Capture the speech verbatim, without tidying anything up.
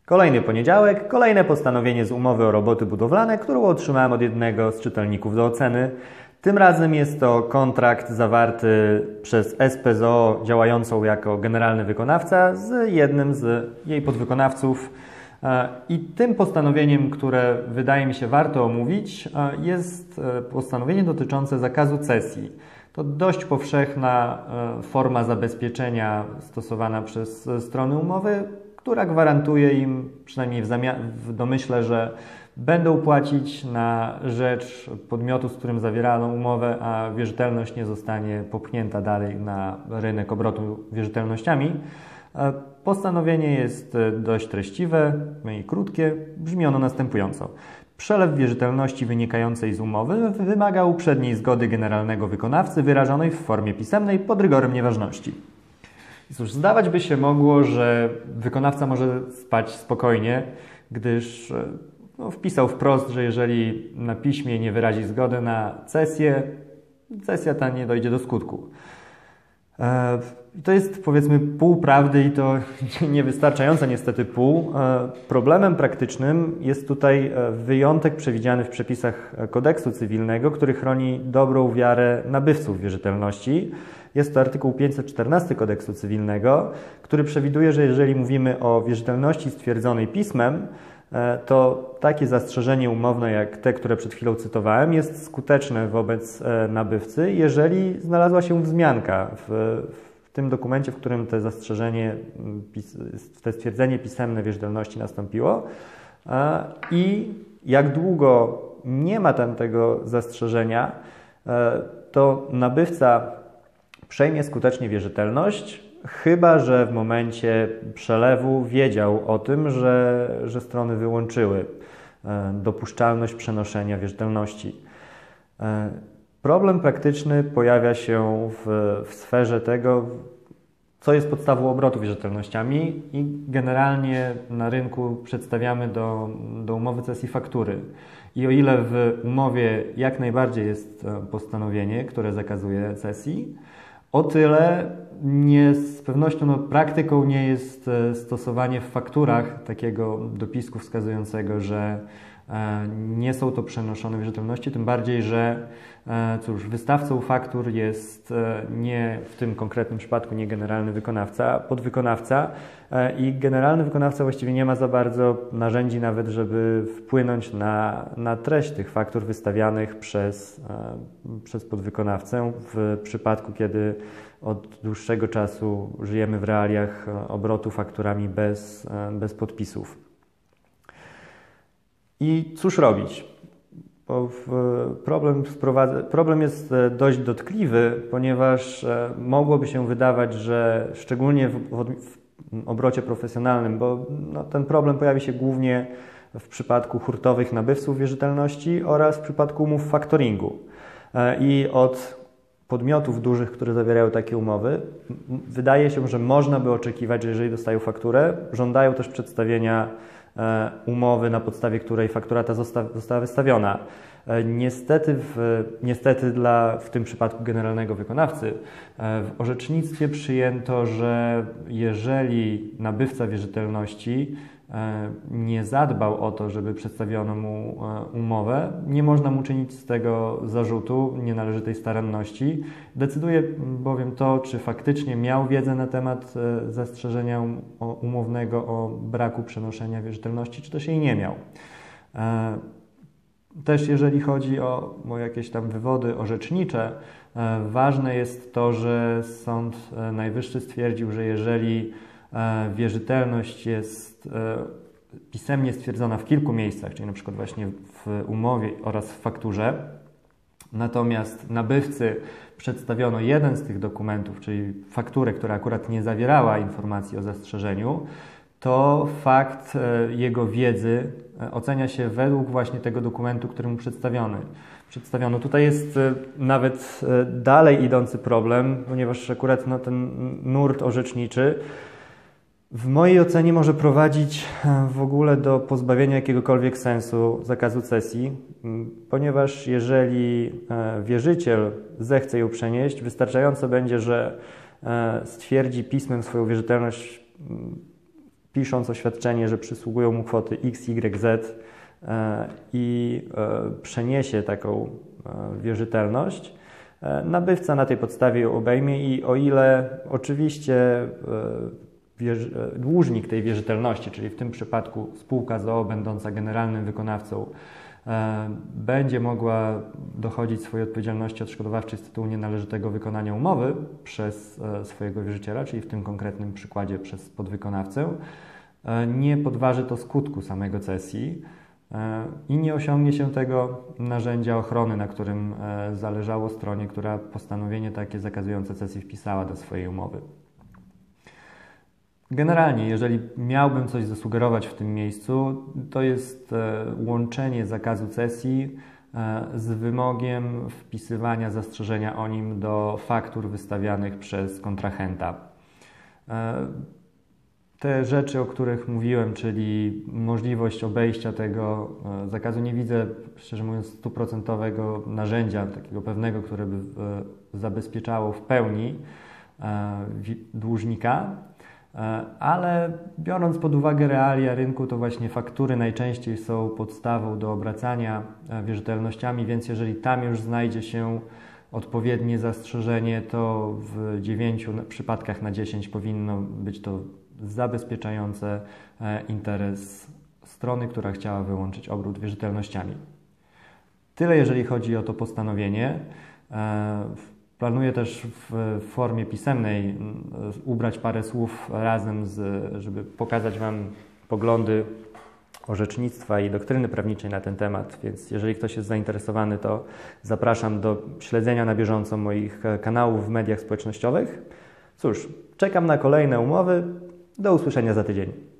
Kolejny poniedziałek, kolejne postanowienie z umowy o roboty budowlane, którą otrzymałem od jednego z czytelników do oceny. Tym razem jest to kontrakt zawarty przez S P Z O działającą jako generalny wykonawca z jednym z jej podwykonawców. I tym postanowieniem, które wydaje mi się warto omówić, jest postanowienie dotyczące zakazu cesji. To dość powszechna forma zabezpieczenia stosowana przez strony umowy, która gwarantuje im, przynajmniej w, w domyśle, że będą płacić na rzecz podmiotu, z którym zawierano umowę, a wierzytelność nie zostanie popchnięta dalej na rynek obrotu wierzytelnościami. Postanowienie jest dość treściwe i krótkie. Brzmi ono następująco. Przelew wierzytelności wynikającej z umowy wymaga uprzedniej zgody generalnego wykonawcy wyrażonej w formie pisemnej pod rygorem nieważności. I cóż, zdawać by się mogło, że wykonawca może spać spokojnie, gdyż no, wpisał wprost, że jeżeli na piśmie nie wyrazi zgody na cesję, cesja ta nie dojdzie do skutku. E, to jest, powiedzmy, pół prawdy i to niewystarczające niestety pół. E, problemem praktycznym jest tutaj wyjątek przewidziany w przepisach kodeksu cywilnego, który chroni dobrą wiarę nabywców wierzytelności. Jest to artykuł pięćset czternasty kodeksu cywilnego, który przewiduje, że jeżeli mówimy o wierzytelności stwierdzonej pismem, to takie zastrzeżenie umowne jak te, które przed chwilą cytowałem, jest skuteczne wobec nabywcy, jeżeli znalazła się wzmianka w, w tym dokumencie, w którym to zastrzeżenie, to stwierdzenie pisemne wierzytelności nastąpiło. I jak długo nie ma tam tego zastrzeżenia, to nabywca przejmie skutecznie wierzytelność, chyba że w momencie przelewu wiedział o tym, że, że strony wyłączyły dopuszczalność przenoszenia wierzytelności. Problem praktyczny pojawia się w, w sferze tego, co jest podstawą obrotu wierzytelnościami i generalnie na rynku przedstawiamy do, do umowy cesji faktury. I o ile w umowie jak najbardziej jest postanowienie, które zakazuje cesji, o tyle nie, z pewnością no, praktyką nie jest stosowanie w fakturach takiego dopisku wskazującego, że e, nie są to przenoszone wierzytelności, tym bardziej, że e, cóż, wystawcą faktur jest e, nie w tym konkretnym przypadku nie generalny wykonawca, a podwykonawca e, i generalny wykonawca właściwie nie ma za bardzo narzędzi nawet, żeby wpłynąć na, na treść tych faktur wystawianych przez, e, przez podwykonawcę w przypadku, kiedy od dłuższego czasu żyjemy w realiach obrotu fakturami bez, bez podpisów. I cóż robić? Bo problem, problem jest dość dotkliwy, ponieważ mogłoby się wydawać, że szczególnie w, w obrocie profesjonalnym, bo no, ten problem pojawi się głównie w przypadku hurtowych nabywców wierzytelności oraz w przypadku umów faktoringu. I od podmiotów dużych, które zawierają takie umowy, wydaje się, że można by oczekiwać, że jeżeli dostają fakturę, żądają też przedstawienia umowy, na podstawie której faktura ta została wystawiona. Niestety, w, niestety dla, w tym przypadku generalnego wykonawcy w orzecznictwie przyjęto, że jeżeli nabywca wierzytelności nie zadbał o to, żeby przedstawiono mu umowę, nie można mu czynić z tego zarzutu nienależytej staranności. Decyduje bowiem to, czy faktycznie miał wiedzę na temat zastrzeżenia umownego o braku przenoszenia wierzytelności, czy też jej nie miał. Też jeżeli chodzi o, o jakieś tam wywody orzecznicze, ważne jest to, że Sąd Najwyższy stwierdził, że jeżeli wierzytelność jest pisemnie stwierdzona w kilku miejscach, czyli na przykład właśnie w umowie oraz w fakturze, natomiast nabywcy przedstawiono jeden z tych dokumentów, czyli fakturę, która akurat nie zawierała informacji o zastrzeżeniu, to fakt jego wiedzy ocenia się według właśnie tego dokumentu, który mu przedstawiony. przedstawiono. Tutaj jest nawet dalej idący problem, ponieważ akurat no, ten nurt orzeczniczy w mojej ocenie może prowadzić w ogóle do pozbawienia jakiegokolwiek sensu zakazu cesji, ponieważ jeżeli wierzyciel zechce ją przenieść, wystarczająco będzie, że stwierdzi pismem swoją wierzytelność pisząc oświadczenie, że przysługują mu kwoty X, Y, Z i przeniesie taką wierzytelność, nabywca na tej podstawie ją obejmie i o ile oczywiście dłużnik tej wierzytelności, czyli w tym przypadku spółka z o o będąca generalnym wykonawcą, będzie mogła dochodzić swojej odpowiedzialności odszkodowawczej z tytułu nienależytego wykonania umowy przez swojego wierzyciela, czyli w tym konkretnym przykładzie przez podwykonawcę, nie podważy to skutku samego cesji i nie osiągnie się tego narzędzia ochrony, na którym zależało stronie, która postanowienie takie zakazujące cesji wpisała do swojej umowy. Generalnie, jeżeli miałbym coś zasugerować w tym miejscu, to jest łączenie zakazu cesji z wymogiem wpisywania zastrzeżenia o nim do faktur wystawianych przez kontrahenta. Te rzeczy, o których mówiłem, czyli możliwość obejścia tego zakazu, nie widzę, szczerze mówiąc, stuprocentowego narzędzia, takiego pewnego, które by zabezpieczało w pełni dłużnika. Ale biorąc pod uwagę realia rynku, to właśnie faktury najczęściej są podstawą do obracania wierzytelnościami, więc jeżeli tam już znajdzie się odpowiednie zastrzeżenie, to w dziewięciu przypadkach na dziesięć powinno być to zabezpieczające interes strony, która chciała wyłączyć obrót wierzytelnościami. Tyle jeżeli chodzi o to postanowienie. Planuję też w formie pisemnej ubrać parę słów razem, z, żeby pokazać Wam poglądy orzecznictwa i doktryny prawniczej na ten temat, więc jeżeli ktoś jest zainteresowany, to zapraszam do śledzenia na bieżąco moich kanałów w mediach społecznościowych. Cóż, czekam na kolejne umowy. Do usłyszenia za tydzień.